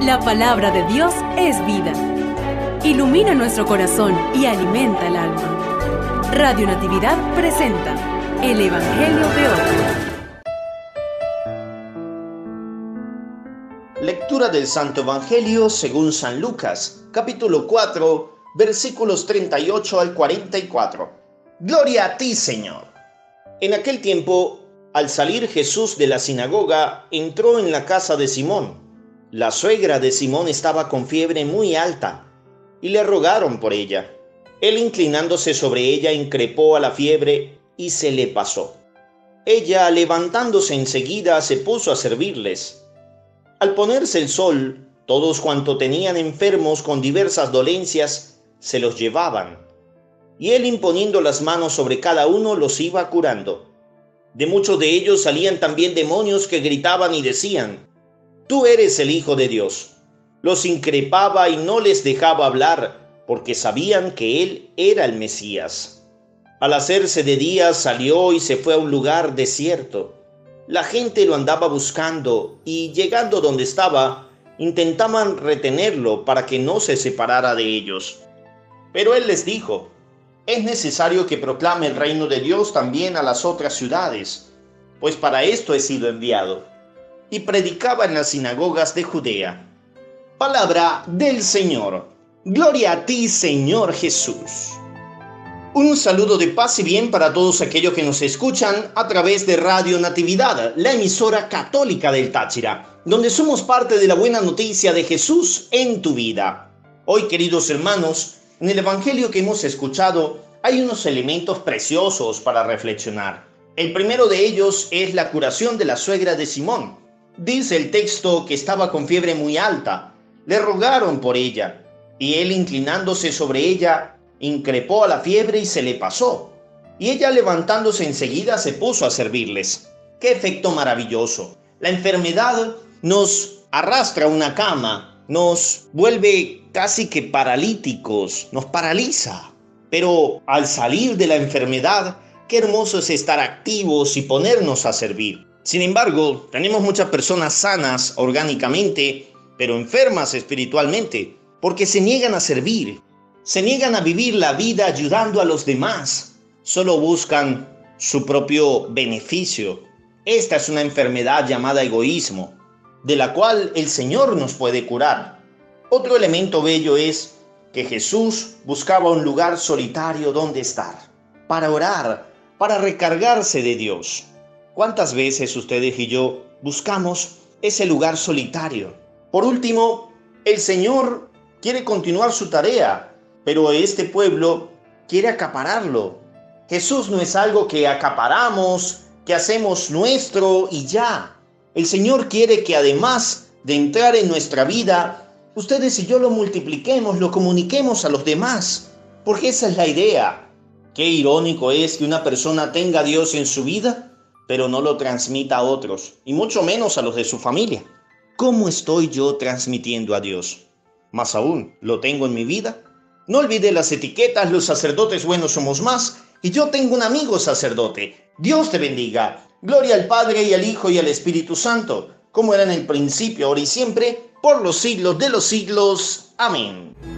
La palabra de Dios es vida. Ilumina nuestro corazón y alimenta el alma. Radio Natividad presenta el Evangelio de hoy. Lectura del Santo Evangelio según San Lucas, capítulo 4, versículos 38 al 44. Gloria a ti, Señor. En aquel tiempo, al salir Jesús de la sinagoga, entró en la casa de Simón. La suegra de Simón estaba con fiebre muy alta, y le rogaron por ella. Él, inclinándose sobre ella, increpó a la fiebre y se le pasó. Ella, levantándose enseguida, se puso a servirles. Al ponerse el sol, todos cuanto tenían enfermos con diversas dolencias, se los llevaban, y él, imponiendo las manos sobre cada uno, los iba curando. De muchos de ellos salían también demonios que gritaban y decían: «Tú eres el Hijo de Dios». Los increpaba y no les dejaba hablar, porque sabían que él era el Mesías. Al hacerse de día, salió y se fue a un lugar desierto. La gente lo andaba buscando y, llegando donde estaba, intentaban retenerlo para que no se separara de ellos. Pero él les dijo: «Es necesario que proclame el reino de Dios también a las otras ciudades, pues para esto he sido enviado». Y predicaba en las sinagogas de Judea. Palabra del Señor. Gloria a ti, Señor Jesús. Un saludo de paz y bien para todos aquellos que nos escuchan a través de Radio Natividad, la emisora católica del Táchira, donde somos parte de la buena noticia de Jesús en tu vida. Hoy, queridos hermanos, en el Evangelio que hemos escuchado hay unos elementos preciosos para reflexionar. El primero de ellos es la curación de la suegra de Simón. Dice el texto que estaba con fiebre muy alta. Le rogaron por ella, y él, inclinándose sobre ella, increpó a la fiebre y se le pasó. Y ella, levantándose enseguida, se puso a servirles. ¡Qué efecto maravilloso! La enfermedad nos arrastra a una cama, nos vuelve casi que paralíticos, nos paraliza. Pero al salir de la enfermedad, qué hermoso es estar activos y ponernos a servir. Sin embargo, tenemos muchas personas sanas orgánicamente, pero enfermas espiritualmente, porque se niegan a servir, se niegan a vivir la vida ayudando a los demás, solo buscan su propio beneficio. Esta es una enfermedad llamada egoísmo, de la cual el Señor nos puede curar. Otro elemento bello es que Jesús buscaba un lugar solitario donde estar, para orar, para recargarse de Dios. ¿Cuántas veces ustedes y yo buscamos ese lugar solitario? Por último, el Señor quiere continuar su tarea, pero este pueblo quiere acapararlo. Jesús no es algo que acaparamos, que hacemos nuestro y ya. El Señor quiere que, además de entrar en nuestra vida, ustedes y yo lo multipliquemos, lo comuniquemos a los demás, porque esa es la idea. Qué irónico es que una persona tenga a Dios en su vida, pero no lo transmita a otros, y mucho menos a los de su familia. ¿Cómo estoy yo transmitiendo a Dios? Más aún, ¿lo tengo en mi vida? No olvide las etiquetas: los sacerdotes buenos somos más, y yo tengo un amigo sacerdote. Dios te bendiga. Gloria al Padre, y al Hijo, y al Espíritu Santo, como era en el principio, ahora y siempre, por los siglos de los siglos. Amén.